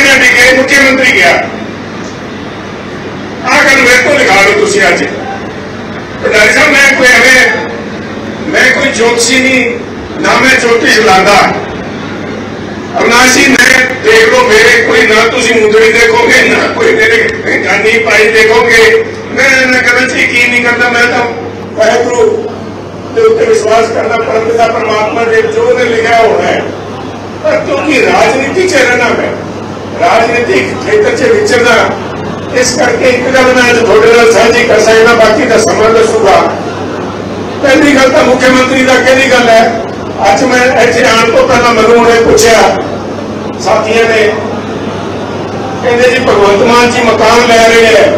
ने लिखे मुख्यमंत्री गया आ गल मेरे को लिखा लो तुम अज पटारी साहब मैं कोई ज्योतिषी नहीं ना मैं ज्योतिष लादा अविनाशी मैं देख लो मेरे कोई ना तुम मुंदड़ी देखोगे ना कोई मेरे गानी पाई देखोगे मैं गलत यकीन नहीं करता मैं तो वाहगुरु के उत्ते विश्वास करना परमपिता परमात्मा ने जो ने लिखा होना है पर क्योंकि राजनीति च रहना मैं राजनीतिक खेतर च विचरना इस करके एक गल मैं थोड़े नाल साझी कर सकदा बाकी का समा दसूगा। पहली गल तो मुख्यमंत्री का कहनी गल है अज मैं इत्थे आने तो पहला मैनूं उन्हें पूछा साथियों ने कहते जी भगवंत मान जी मकान लै रहे हैं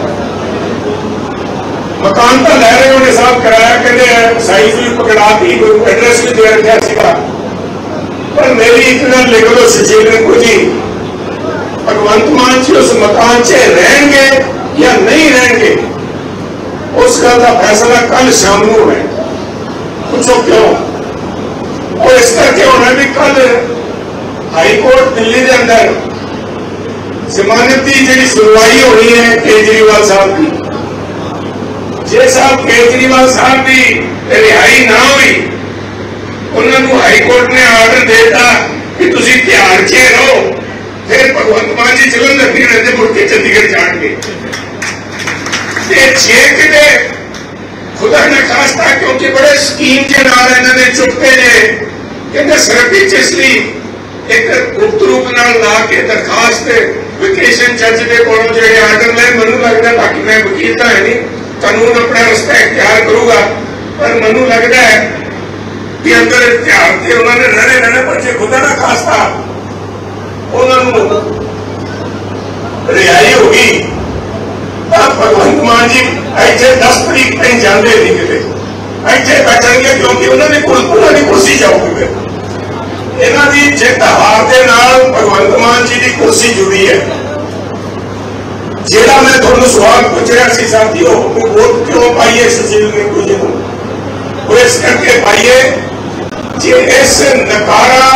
मकान तो लै रहे उन्हें साहब कराया कहते साइज भी पकड़ाती एड्रैस भी दे रखा सीगा पर मेरी एक गल लिख लो सुशील रिंकू जी भगवंत मान जी उस मकान च रहेंगे या नहीं रहेंगे उस गल का फैसला कल शाम को है। पूछो क्यों और इस करके होना भी कल हाई कोर्ट दिल्ली के अंदर जमानत की जी सुनवाई होनी है केजरीवाल साहब की जे साहब केजरीवाल साहब की रिहाई ना हुई उन्होंने हाई कोर्ट ने आर्डर देता कि तुम ध्यान च रहो फिर भगवंत मान जी जलंधर नहीं रहते मुड़ के चंडीगढ़ जाएंगे जे कि खुदा ने खास्ता क्योंकि बड़े स्कीम के नाल इन्होंने चुपके ने कहते सरहदी च इसलिए एक गुप्त रूप नाल ला के दरखास्त विकेशन जज के कोलों जो आर्डर ले मैनू लगता बाकी मैं वकील तो है नहीं कानून अपना रास्ता इख्तियार करूंगा पर मैनू लगता है कि अंदर इख्तियार से उन्होंने रहने बच्चे खुदा ना खास्ता उन्होंने रिहाई होगी भगवंत मान जी इतने 10 तरीक कहीं जाते नहीं किते इतने बैठेंगे क्योंकि उन्होंने कुर्सी जाऊगी फिर इन्हों की जित हार के नाल भगवंत मान जी की कुर्सी जुड़ी है जेड़ा मैं थोड़ा सवाल पूछ रहा सी साथियों वोट क्यों पाइए सुशील रिंकू जी को वो इस करके पाइए जे इस नकारा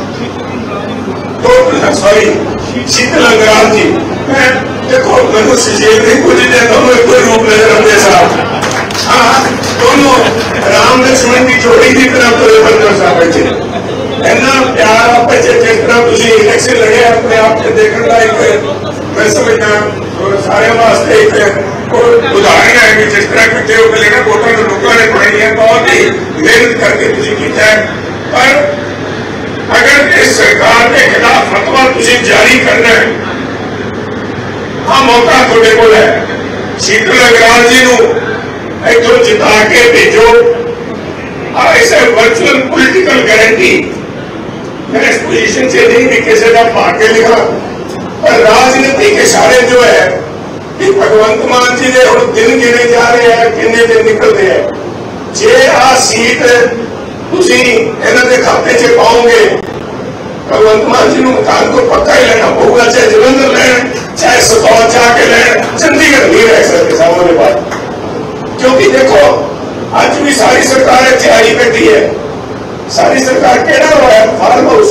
तो सॉरी शीतल अंगराल जी मैं देखो मैं सुशील रिंकू जी ने दोनों कोई रूप नजर आते साहब हाँ दोनों राम लक्ष्मण की जोड़ी की तरह पूरे बंदर साहब बैठे इन्ना प्यार आप जिस तरह तुम इलेक्शन लड़े अपने आप से देखने का एक मैं समझना सारे वास्ते एक उदाहरण है कि जिस तरह कट्ठे होकर लेना वोटर लोगों ने पढ़ाई है बहुत ही मेहनत करके तुम किया है पर अगर इस सरकार के खिलाफ फतवा तुम जारी करना है हाँ मौका थोड़े को है शीतल अग्रवाल जी को इतों जिता के भेजो इसे वर्चुअल पॉलिटिकल गारंटी मैं इस पोजीशन से नहीं भी किसी का भाग्य लिखा पर राजनीति के इशारे जो है कि भगवंत मान जी ने हम दिन गिने जा रहे हैं किन्ने दिन निकलते हैं जे आ सीट इन्होंने खाते च पाओगे भगवंत मान जी मकान को पक्का ही लेना पड़ेगा चाहे जलंधर लैन चाहे सतौर जाके लैन चंडीगढ़ नहीं रह सकते सामने बात क्योंकि देखो अज भी सारी सरकार इतने आई बैठी है सारी सरकार केड़ा हुआ है फार्म हाउस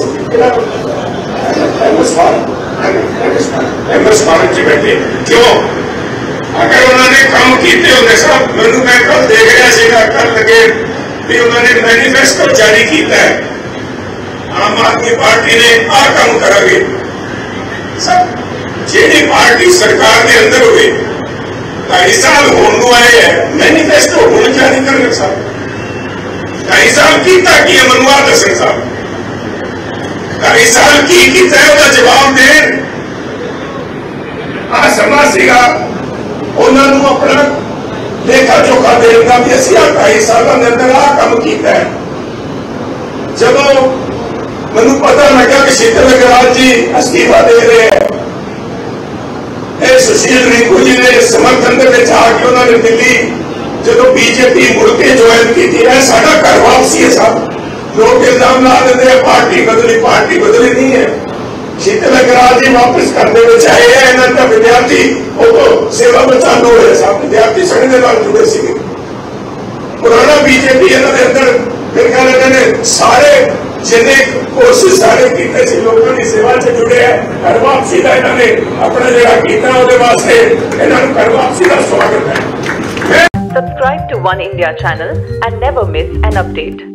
एमएस फार्म च बैठे क्यों अगर उन्होंने काम किए होंगे सब मैं कल देख रहा कल लगे भी उन्होंने मैनिफेस्टो जारी किया है आम आदमी पार्टी ने आ काम करेंगे सब जी पार्टी सरकार के अंदर हुई 2.5 साल होने आए है मैनिफेस्टो हूं जारी कर सब 2.5 साल किया कि मनुआ दसन साहब 2.5 साल की जवाब देन आ समा सीगा उन्होंने अपना लेखा जोखा देगा भी असं 2.5 सालों के अंदर आ काम किया है जब मैं पता लगा कि शीतल अग्रवाल जी इस्तीफा दे रहे हैं सुशील रिंकू जी ने समर्थन के आके उन्होंने दिल्ली जो बीजेपी मुड़ के ज्वाइन की थी साडा घर वापसी है साहब लोग इल्जाम ला देते हैं पार्टी बदली नहीं है शीतल अग्रवाल जी वापस करने में चाहे इन्होंने विद्यार्थी वो तो सेवा में चालू है साहब विद्यार्थी संघ के नाल जुड़े थे पुराना बीजेपी इन्होंने अंदर मेरे ख्याल इन्होंने सारे जिन्हें कोशिश सारे कीते सी लोगों की सेवा से जुड़े हैं घर वापसी का इन्होंने अपना जगह किया उसके वास्ते इन्होंने घर वापसी का स्वागत है। Subscribe to One India channel and never miss an update.